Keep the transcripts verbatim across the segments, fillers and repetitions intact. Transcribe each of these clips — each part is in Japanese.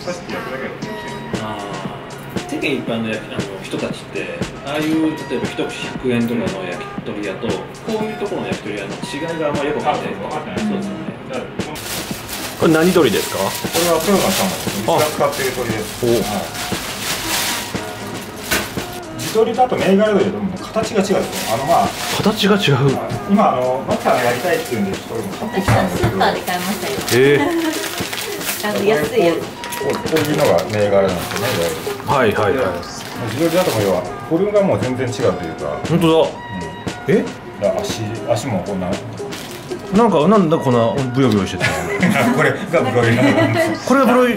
刺して焼くだけだとああ、世間一般の焼きあの人たちってああいう例えば一口ひゃくえんとかの焼き鳥屋とこういうところの焼き鳥屋の違いがあんまりよく分かってない。分かってない。そうですよね。 これ何鳥ですか？ これは豊田さんのうちが使っている鳥です。地鶏だと銘柄鶏でも形が違うんですよ。あのまあ形が違う。 今あのバターやりたいっていうんでちょっと買ってきたんですけど。 スーパーで買いましたよ。 ええ。 あの安いやつ。 こうこういうのが銘柄なんですよね。 はいはいはい。 地鶏だとも要はフォルムがもう全然違うというか。 本当だ。え？ 足足もこんな。 なんかなんだこんなブヨブヨしててこれがブロイラーなんです。 これがブロイ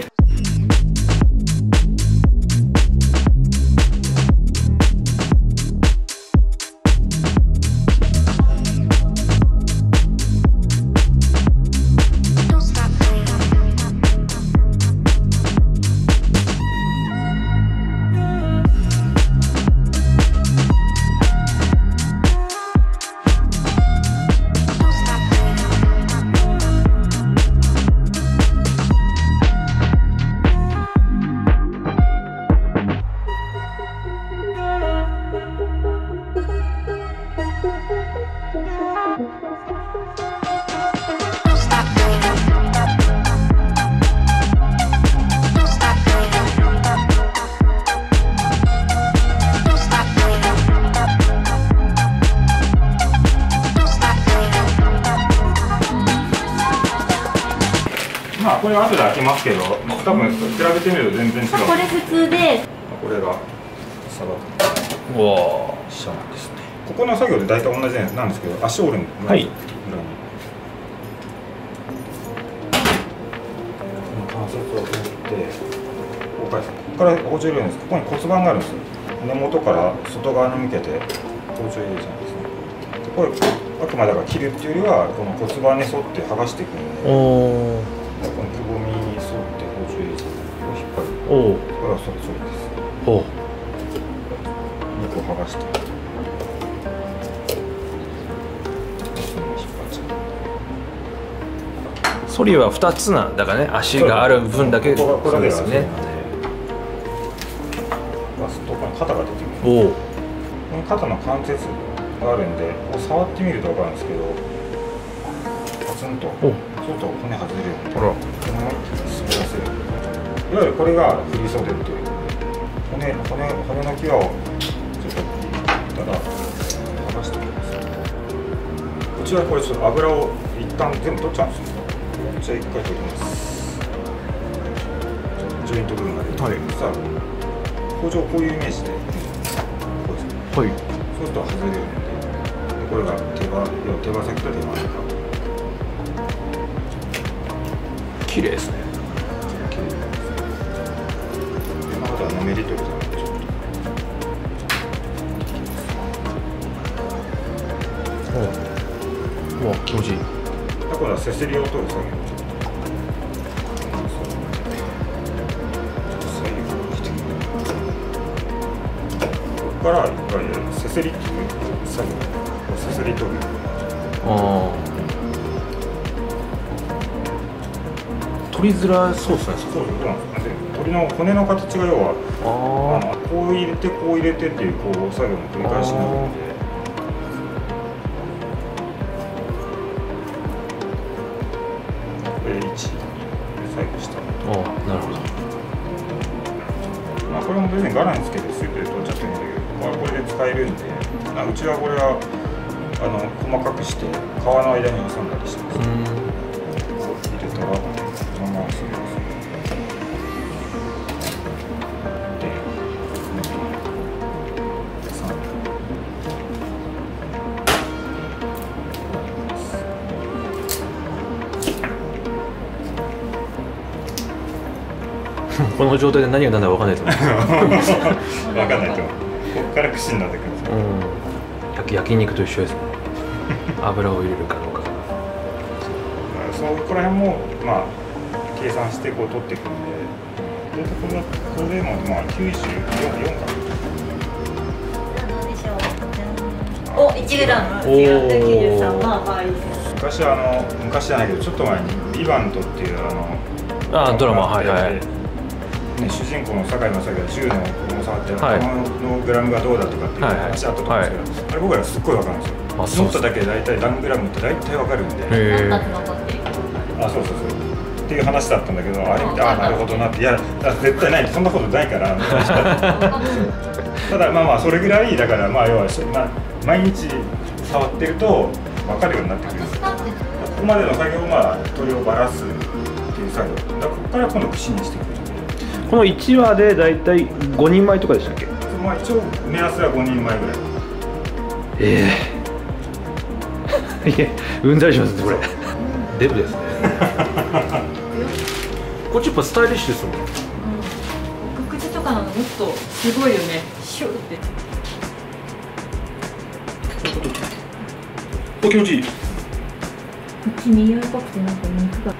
まあこれ後で開けますけど、多分比べてみると全然違う。 これ普通で、 これがさばく。 うわー、 シャンですね。ここの作業で大体同じなんですけど、足折るんです。 はい。 裏に。関節を折って、ここからここから包丁入れるんです。ここに骨盤があるんですよ。根元から外側に向けて包丁入れるじゃないですか。これあくまでだから切るっていうよりはこの骨盤に沿って剥がしていくので。 おー。 このくぼみに沿って包丁入れてこう引っ張る。 おお。 これはそれそれです。 お。 肉を剥がして。 ソリは二つなんだからね、足がある分だけそうですよね。 バスとか肩が出てくる。 おお。 この肩の関節があるんで、こう触ってみると分かるんですけど、パツンと。ちょっと骨外れるんで、このまま滑らせる。いわゆるこれが振り袖っていう骨骨骨の際をちょっと見たら剥がしておきます。うちはこれちょっと油を一旦全部取っちゃうんですよ。じゃあ一回取ります。ジョイント部分が出て、はい、さあ包丁こういうイメージで、こうですね。はい。そうすると外れるんで、でこれが手羽手羽先と手羽中。 綺麗ですね。 綺麗です。あとはのめり取りだね。ちょっと。 おお、気持ちいい。 今度はせせりを取る作業。ここからいわゆるせせりっていう作業。せせり取る。 ああ。取りづらそうですね。 そうそうなんです。で、鳥の骨の形が要はあのこう入れてこう入れてっていうこう作業の繰り返しになるので。これいち、最後下。 ああ、なるほど。 まあこれも別にガラにつけてスープで取っちゃってもいいんだけど、まあこれで使えるんで、あうちはこれはあの細かくして皮の間に挟んだりしてます。こう入れたら。 この状態で何が何だか分かんないと思う。 分かんないと思う。ここから串になってくるんですよ。 焼焼肉と一緒ですね。油を入れるかどうか。 そこら辺もまあ計算してこう取っていくんで、でこれこれでもまあきゅうじゅうよんか。 お、いちグラム違ってきゅうじゅうさん、まあまあいいです。 昔あの昔じゃないけどちょっと前にビバントっていうあのあドラマはいはい。 ね、主人公の堺正樹が銃の重さってはい弾のグラムがどうだとかっていうはいはい話あったと思うんですけど、あれ僕らすっごいわかるんですよ。 あそうノットだけで大体何グラムって大体わかるんで、 へ何冊残ってるあ、そうそうそうっていう話だったんだけど、あれ見て、ああなるほどなって、いや絶対ないそんなことないからただまあまあそれぐらいだから、まあ要は、まあ、毎日触ってると分かるようになってくるんですよ。ここまでの作業は、まあ、鳥をばらすっていう作業だから、ここから今度串にしていくんで、 このいちわでだいたいごにんまえとかでしたっけ？ まあ一応目安はごにんまえぐらい。 ええいえ、うんざりしますねこれ。デブですねこっちやっぱスタイリッシュですもん。 うん、口とかなのもっとすごいよね。シューってお、気持ちいい。 こっち匂い濃くてなんか肉が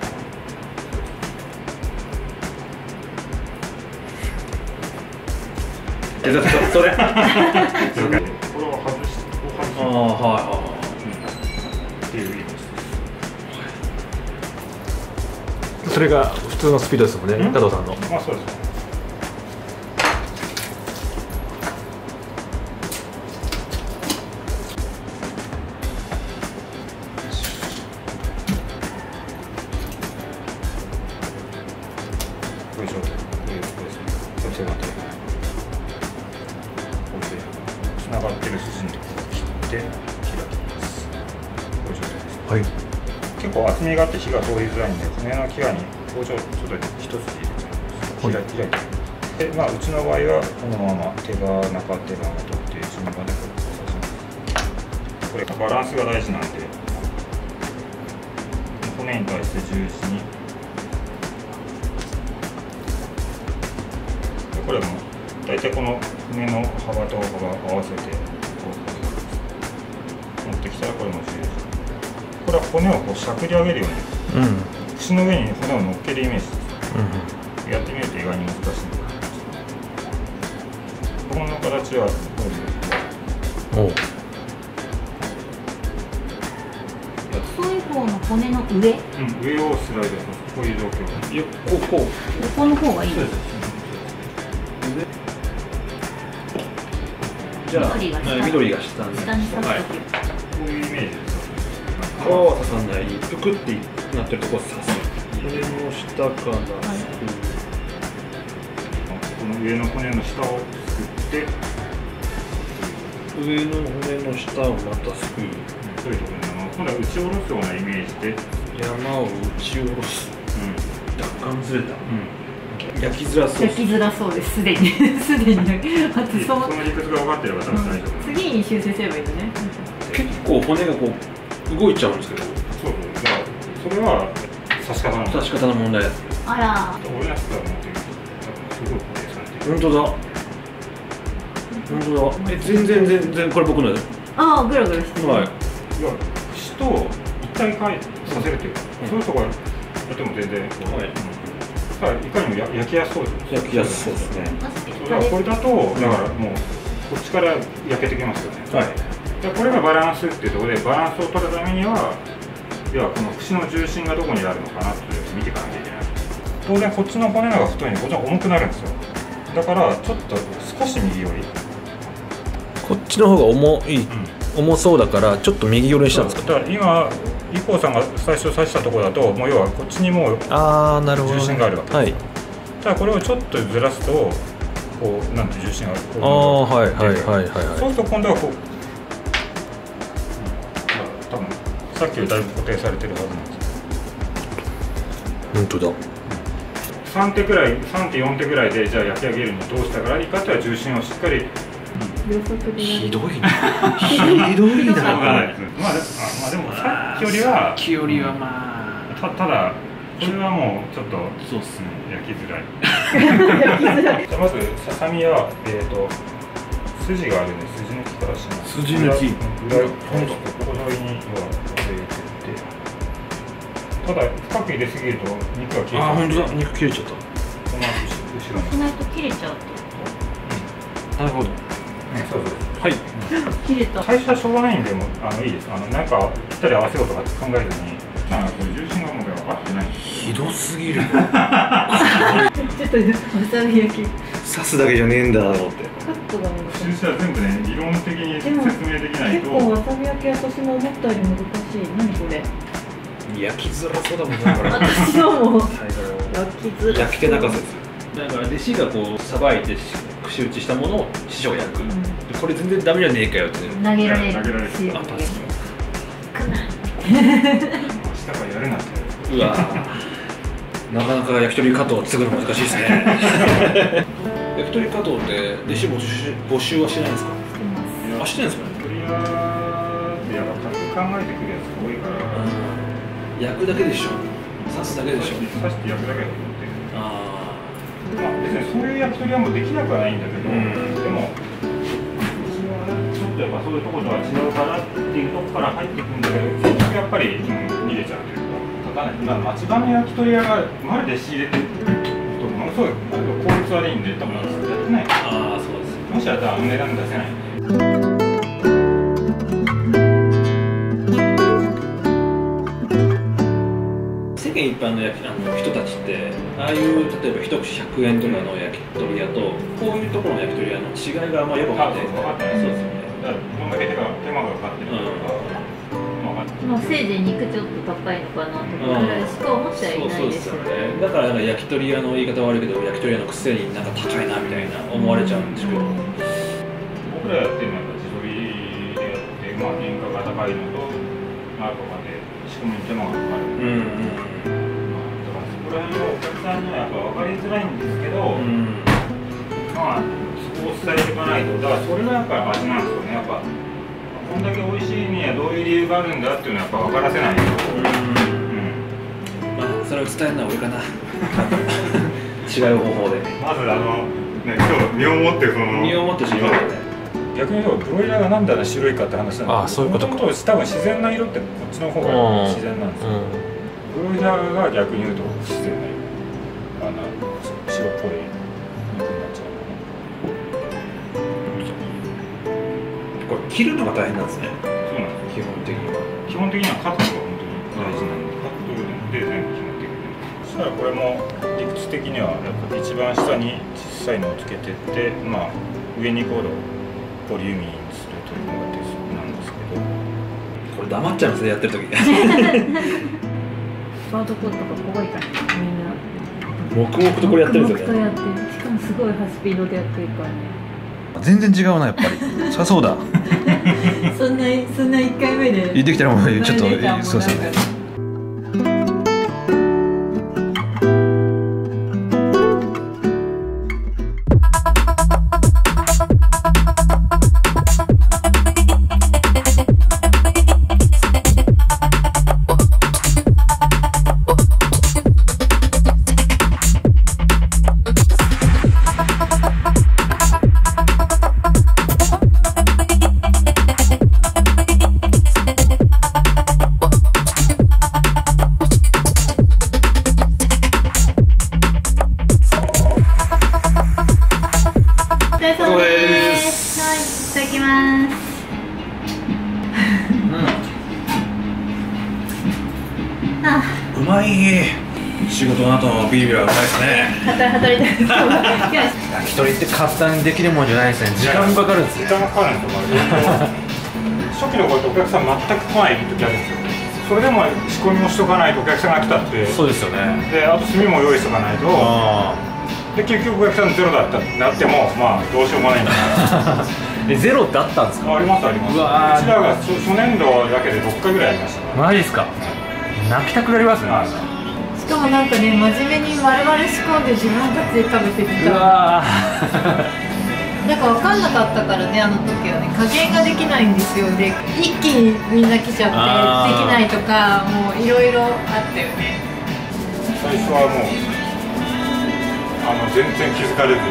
え、だってそれこれを外して、こう外してああ、はいはいっていうイメージです。 それが普通のスピードですもんね、加藤さんの。 まあそうですね。よいしょ。こういうことですね。こっちが手。こうしてつながってる筋のところを切って開きます。こういう状態です。 はい。 結構厚みがあって火が通りづらいんで、骨の際に包丁ちょっと一筋入れちゃいます。開いて、開いて。で、まあうちの場合はこのまま手羽中手羽元っていう順番でこう刺します。これバランスが大事なんで、骨に対して十字に。でこれも大体この骨の幅と幅を合わせてこう持ってきたらこれも十字。これは骨をこうしゃくり上げるように、 うん。 串の上に骨を乗っけるイメージです。 うん。 やってみると意外に難しい。この形はどういうおう。 細い方の骨の上、 うん、上をスライドします。こういう状況。 いや、こう、こう。 横の方がいい。 じゃあ、 緑が下緑が下に。 下に刺すはい。 こういうイメージです。 皮は刺さない。ぷくってなってるとこ刺す。それの下からすこの上の骨の下をすくって、 く。上の骨の下をまたすくう。 そういうところに今度は打ち下ろすようなイメージで、 山を打ち下ろす。 うん、 若干ずれた。 うん、 焼きづらそう。 焼きづらそうです。すでにすでに。あとそそうの理屈が分かってれば多分大丈夫。 次に修正すればいいのね。 結構骨がこう動いちゃうんですけど。 そうそう。だからそれは刺し方の問題。 刺し方の問題。 あら、 俺らしくは持っている。すごい固定されている。 本当だ。本当だ。え、全然全然これ僕ので。 ああ、ぐらぐらしてる。 はい。 いや、串と一体化させるというか、 うんそういうところやっても全然、 はいうん、ただいかにもや焼きやすそうです。 焼きやすそうですね。 だからこれだと、だからもうこっちから焼けてきますよね。 はい。 でこれがバランスっていうところで、バランスを取るためには、要はこの串の重心がどこにあるのかなっていうのを見ていかなきゃいけない。当然こっちの骨の方が太いので、こっちの方が重くなるんですよ。だからちょっと少し右寄り。 こっちの方が重い、 うん重そうだからちょっと右寄りにしたんですか。 だから今、イコーさんが最初刺したところだと、もう要はこっちにもうああ、なるほど、ね。 重心があるわけです。 はい。 ただこれをちょっとずらすと、こうなんて重心がこうああ、はいはいはいはいそうはい。 すると今度はこう、うん、多分さっきよりだいぶ固定されてるはずなんですよ。 本当だ。 さん手くらい、さん手よん手くらいでじゃあ焼き上げるにどうしたらいいかっていう重心をしっかり。 秒速でやる。 ひどいな。ひどいわかんな。 ないです。まあ、でまあでもさっきよりはきよりはまあ。 たただこれはもうちょっとそうっすね。 焼きづらい。じゃあまずささみはえっ、ー、と筋があるんで筋抜きからします。 筋抜き。 裏裏ここ沿いには入れてって。ただ深く入れすぎると肉が切れちゃう。 ああ、本当だ。肉切れちゃっこの後後ろに。 しないと切れちゃうた。なるほど。 そうそう。 はい。 と。切れた。 最初はしょうがないんでもあのいいです。あのなんかぴったり合わせようとか考えずに、なんかこれ重心がもう分かってない。 ひどすぎる。 ちょっとわさび焼き刺すだけじゃねえんだと思って。 カットが難しい。 印は全部ね、理論的に説明できないと。 結構わさび焼き私も思ったより難しい。何これ。 焼きづらそうだもんね、これ。 私はもう焼きづら。 焼き手泣かせです。だから弟子がこうさばいて串打ちしたものを師匠が焼く。これ全然ダメじゃねえかよって。 投げられる。 投げられる。 あ、パス。 明日からやるなって。 うわ。なかなか焼き鳥加藤を作るの難しいですね。焼き鳥加藤って弟子募集募集はしてないんですか？あ、してないんですか？ 焼き鳥屋ってやっぱ考えてくるやつが多いから。 焼くだけでしょ。刺すだけでしょ。 刺して焼くだけだと思ってる。 あまあ別にそういう焼き鳥屋もできなくはないんだけど、 うん、 でもうちはちょっとやっぱそういうところとは違うからっていうところから入ってくるんだけど、結局やっぱり、うん、逃げちゃうというか。まあ、町場の焼き鳥屋がまるで仕入れてるとものすごい効率悪いんで多分やってない。 ああ、そうです。 もしやったらあの値段出せない。 世間一般の焼きあの人たちってああいう例えば一口ひゃくえんとかの焼き鳥屋とこういうところの焼き鳥屋の違いがあんまりよく分かってない。 分かってない。そうですよね。だからどんだけ手が手間がかかってるとか。 まあ、せいぜい肉ちょっと高いのかなとかぐらいしか思ってはいないですよね。 だからなんか焼き鳥屋の言い方悪いけど焼き鳥屋のくせになんか高いなみたいな思われちゃうんですけど、 僕らやってるのは地鶏でやって、まあ、原価が高いのとあとかで仕込みに手間がかかる。うんうん、まあ、だからそこら辺のお客さんにはやっぱ分かりづらいんですけど、うん、まあそこを伝えていかないと。だからそれがやっぱり味なんですよね。やっぱこんだけ美味しいにはどういう理由があるんだっていうのはやっぱ分からせないと。うん、 まあそれを伝えるのは俺かな。違う方法で。 まずあのね、今日身をもってその身をもって知りましたね。 逆に言うとブロイラーがなんであんな白いかって話なんですけど、 ああ、そういうことか。 多分自然な色ってこっちの方が自然なんですよ。うん、ブロイラーが逆に言うと不自然な色、あの白っぽい肉になっちゃう。 これ切るのが大変なんですね。 そうなんです。 基本的には。 基本的にはカットが本当に大事なんで、カットで全部決まってくる。そしたらこれも理屈的にはやっぱ一番下に小さいのをつけてって、まあ上にこうボリューミーにするというのが鉄則なんですけど。 これ黙っちゃいますね、やってる時。 パートコートとか怖いからみんな。 黙々とこれやってるんですよね。 黙々とやってる。しかもすごいハイスピードでやってるからね。 全然違うな、やっぱり。そりゃそうだ。 そんなそんないっかいめで。 できたらもうちょっとそうですね。 うまい。仕事の後のビールはうまいですね。 働いてる。 焼き鳥って簡単にできるもんじゃないですね。時間かかるんですよ。 時間がかかるんですよ。初期の頃ってお客さん全く来ない時あるんですよ。それでも仕込みもしとかないとお客さんが来たって。 そうですよね。 で、あと炭も用意しとかないと。で、結局お客さんゼロだったってなっても、まあどうしようもないんだから。 え、ゼロってあったんですか？ ありますあります。うちらが初年度だけでろっかいぐらいありましたから。 マジですか？泣きたくなりますね。 しかもなんかね、真面目に丸々仕込んで自分たちで食べてみた。 うわなんか分かんなかったからね、あの時はね、加減ができないんですよ。で、一気にみんな来ちゃってできないとか、もういろいろあったよね。 最初はもうあの全然気づかれず。うん。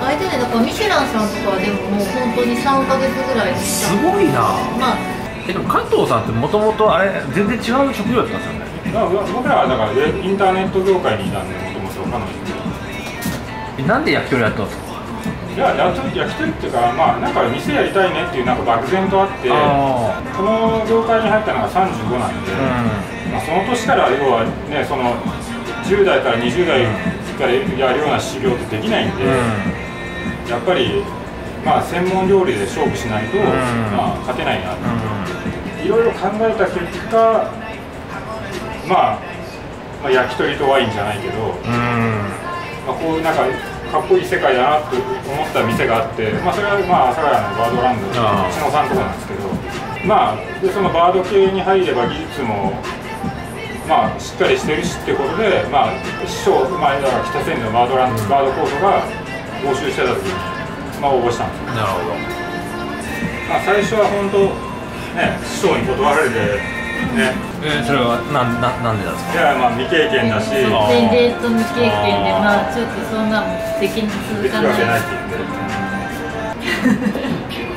あれでね、だからミシュランさんとかはでももう本当にさんかげつぐらいでした。 すごいな。 まあ。 え、でも加藤さんってもともとあれ全然違う職業だったんですよね。 僕らはだからインターネット業界にいたんで、もともと彼女え、なんで焼き鳥やったんですか？ いや、焼き鳥焼き鳥っていうか、まあなんか店やりたいねっていうなんか漠然とあって、この業界に入ったのがさんじゅうごなんで、うん、まあその年から要はね、そのじゅう代からにじゅう代からやるような修行ってできないんで、やっぱりまあ専門料理で勝負しないと、まあ勝てないなっていろいろ考えた結果、まあ、まあ焼き鳥とワインじゃないけど、まあこういうなんかかっこいい世界だなと思った店があって、まあそれはまあ阿佐ヶ谷のバードランドうちのさんとこなんですけど、まあでそのバード系に入れば技術もまあしっかりしてるしってことで、まあ師匠、まあだから北千住のバードランド、バードコートが募集してた時にまあ応募したんですよ。 なるほど。 まあ最初は本当ね師匠に断られてね。 えー、それはなんななんでなんですか。 いやまあ未経験だし。 全然と未経験でまあちょっとそんなもでき続できかない。 るわけないって言って。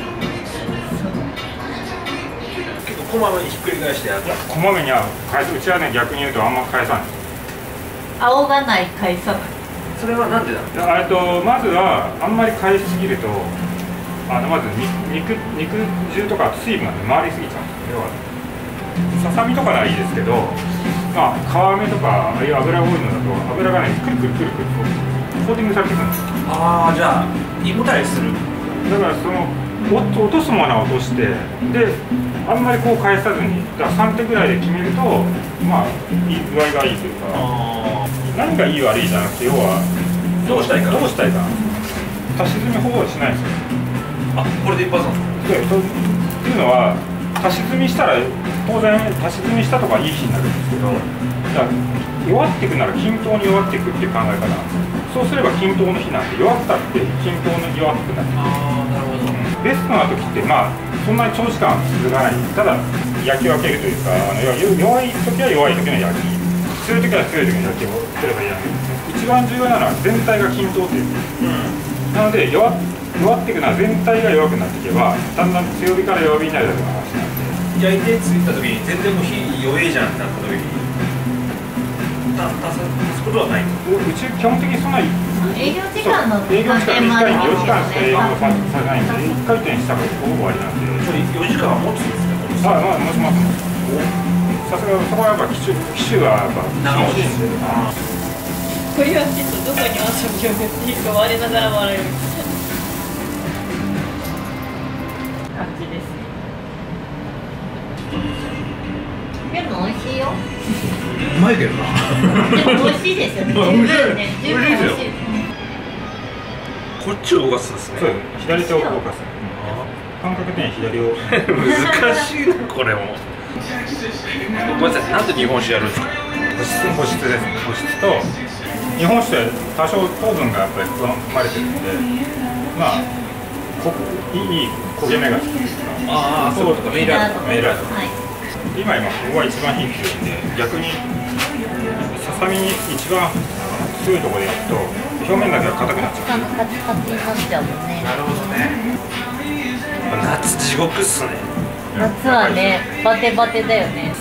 こまめにひっくり返してやる。 こまめには返す。うちはね逆に言うとあんま返さない。 仰がない返さない。 それはなんでなんですえっとまずはあんまり返しすぎるとあのまず肉肉汁とか水分が、ね、回りすぎちゃうんですよ。ささみとかならいいですけど、まあ皮目とかああいう油が多いのだと油がねくるくるくるくるコーティングされていくんですよ。 ああ、じゃあ胃もたれする。 だからその落とすものは落としてであんまりこう返さずにだからさんてんぐらいで決めるとまあいい具合がいいというか何がいい悪いじゃなくて要はどうしたいか。 どうしたいか足し積みほぼしないんですよ。 あ、これで一発なんですか。 でとっていうのは足し積みしたら当然足し積みしたとかいい日になるんですけどだから弱っていくなら均等に弱っていくっていう考え方なんですよ。そうすれば均等の日なんで弱ったって均等に弱くなる。 ああ、なるほど。 ベストな時ってまあそんなに長時間続かない。ただ焼き分けるというかあの弱い時は弱い時の焼き強い時は強い時の焼きをすればいいわけですね。一番重要なのは全体が均等っていう、うん、なので弱弱っていくのは全体が弱くなっていけばだんだん強火から弱火になるだけの話なんで焼いてついた時に全然もう火弱いじゃんってなった時にた足すことはない。 うち基本的にそんな営業時間の営業時間短いんでよじかんしか営業あされないんでいっかい転したらほぼ終わりなんで。 それよじかんは持つんですか。 あ、まあ、もします。さすがそこはやっぱ機種機種はやっぱ長持ちんで。 これはちょっとどこに遊びを振っていいか我ながら笑える感じですね。でも美味しいよ。 うまいけどな。 でも美味しいですよね。十分ね、十分美味しい。 こっちを動かすんですね。 そう左手を動かす。感覚的に左を。 難しいなこれも。ごめんなさい、なんで日本酒やるんですか。 保湿ですね。保湿と日本酒って多少糖分がやっぱり含まれてるんで、まあこいいいい焦げ目がつくんですか。 ああ、そうとかメイラード。 メイラード。 はい。 今今ここが一番火強いんで逆にささみに一番強いところでやると表面だけが硬くなっちゃう。 カチカチになっちゃうもんね。 なるほどね。夏地獄っすね。 夏はね、バテバテだよね。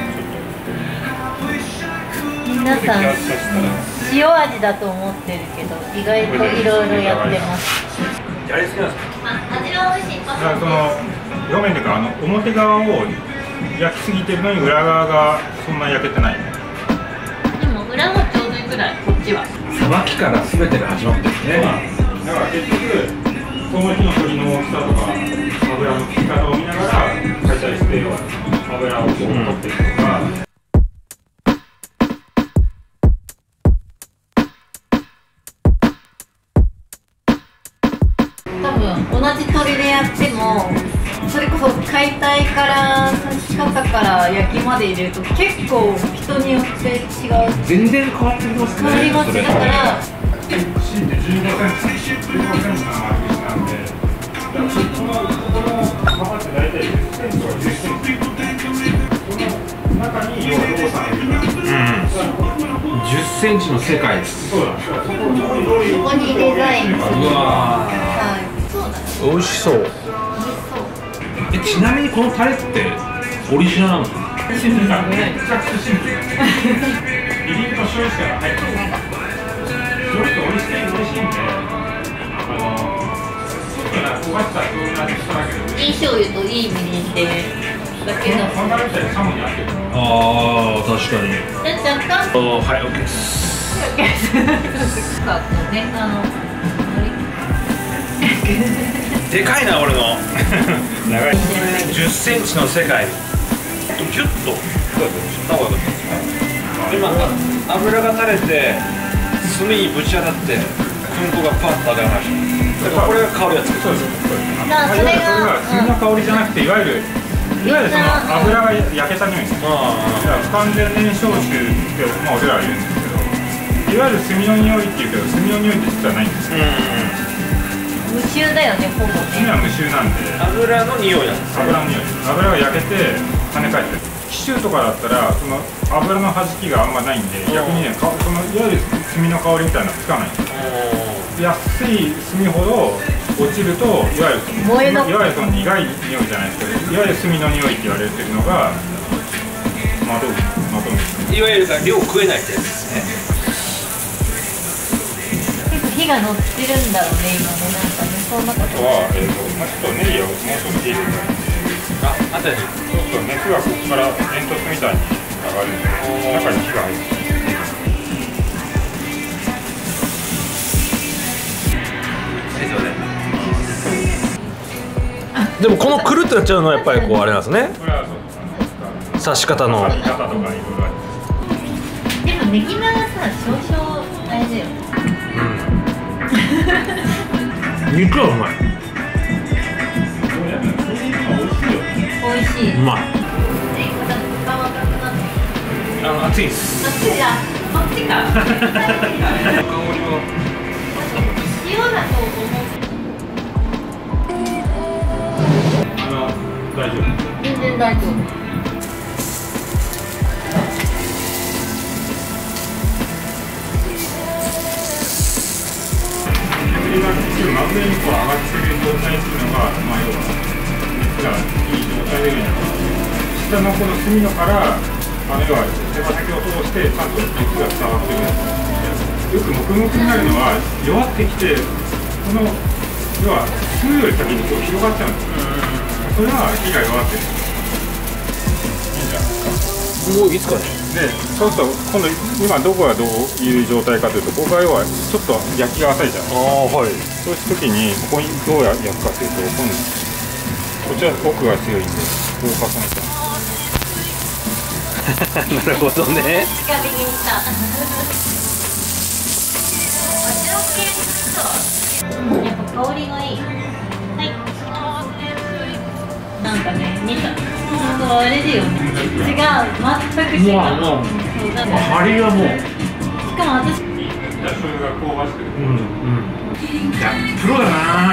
皆さん塩味だと思ってるけど意外といろいろやってます。 あれ好きなんですか。 あ、味は美味しい。 だからその表面というかあの表側を焼きすぎてるのに裏側がそんな焼けてない。 でも裏もちょうどいいくらいこっちは。 さばきからすべてが始まってるね。 だから結局その日の鶏の大きさとか油の効き方を見ながら解体して油をこう取っていくとか。 多分同じ鶏でやってもそれこそ解体から刺し方から焼きまで入れると結構人によって違う。 全然変わってきますね。 変わります。だから芯でじゅうごセンチ、じゅうごセンチの丸串なんで、だからそこのこの幅って大体じゅっセンチとかじゅっセンチ。その中に要はローさんがいるから。 うん。じゅっセンチの世界です。 そうだ。そこにここにデザインする。 うわー。 はい。そうだね。 美味しそう。 美味しそう。 え、ちなみにこのタレってオリジナルなの？ シンプルだ。めちゃくちゃシンプル。みりんと醤油しか入ってない。醤油と美味しい美味しいんで、あのちょっとなんか焦がしたような味しただけで。 いい醤油といいみりんってだけの。 こんなみたいにシャモに合ってる。 ああ、確かに。 じゃあ若干おー、はい、オッケーです。 かこうね、あのでかいな俺の長いじゅっセンチの世界ギュッと今油が垂れて炭にぶち当たって粉粉がパッと上がりましただからこれが香りがつく。 そうです。 だからそれが炭の香りじゃなくて、いわゆるいわゆるその油が焼けた匂いですね。不完全燃焼臭ってまあ俺らは言うんですけど、いわゆる炭の匂いっていうけど、炭の匂いって実はないんですよ。 無臭だよね、ほぼね。 炭は無臭なんで。 油の匂いなんです。 油の匂い。油が焼けて跳ね返ってる。紀州とかだったらその油の弾きがあんまないんで、逆にね、かそのいわゆる炭の香りみたいなのつかないんですよ。安い炭ほど落ちると、いわゆる燃えのいわゆるその苦い匂いじゃないですけど、いわゆる炭の匂いって言われてるのがまとめまとめいわゆる量食えないってやつですね。 結構火が乗ってるんだろうね、今ね、なんかね、そんなこあとと。 は、えーとまあ、ちょっとネギをもうちょっと入れてあ、あったりそうすると熱がここから煙突みたいに上がるんで、中に火が入ってる。 でもこのくるってなっちゃうのはやっぱりこうあれなんですね。 これはそうです。 刺し方の刺し方とかいろいろあります。 でもネギマがさ、少々あれだよ。 肉はうまい。 そうやね。そういうの美味しいよね。 美味しい。 うまい。 え、これ時間は赤くなってる。 あの熱いです。 こっちだ。こっちか。塩だと思う。 大丈夫。 全然大丈夫。 今真上にこう上がってる状態っていうのが、まあ要は熱がいい状態でいうのが、下のこの炭のからあの要は手羽先を通してちゃんと熱が伝わってるやつ。よく黙々になるのは弱ってきて、この要は炭より先にこう広がっちゃうんですよ。それは火が弱ってる。いいんじゃないですか。 もういいですかね。 で、そうすると今度今どこがどういう状態かというと、ここが要はちょっと焼きが浅いじゃないですか。 ああはい。 そうした時にここにどうや焼くかというと、今度こっちは奥が強いんでこう重ねちゃう。 なるほどね。 近火にした。やっぱ香りがいい。はい。なんかね、似た。そうあれだよね。違う、全く違う。 もうあのそうなんか張りがもう。 しかも私。 じゃあ醤油が香ばしくて、 うんうん。いやプロだな。 まあ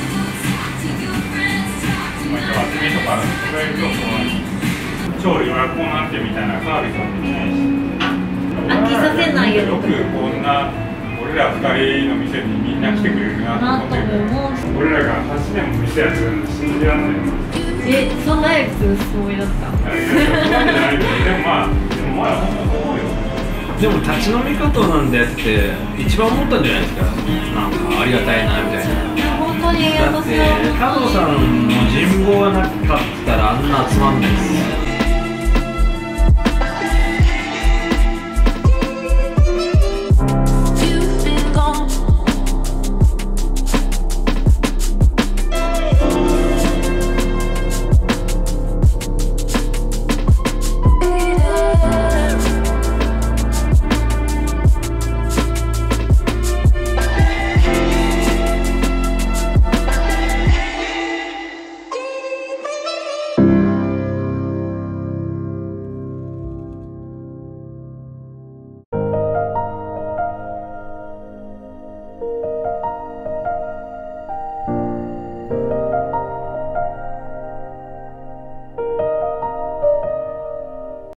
厚みとか加えると超予約なんてみたいなサービスもできないし。 飽きさせないようによくこんな俺らふたりの店にみんな来てくれるなとなと思ってる。 思うし。 俺らがはちねんも店やってるの信じられない。 え、そんなやつそうだった。 いやいやそこまでじゃないけど、でもまあでもまあ本当そうよ。 でも立ち飲み方なんでやって一番思ったんじゃないですか。なんかありがたいなみたいな。 いや本当にだって加藤さんの人望がなかったらあんな集まんないです。